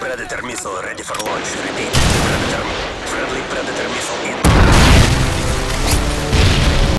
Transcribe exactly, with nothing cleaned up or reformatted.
Predator missile ready for launch. Repeat. Predator. Friendly Predator missile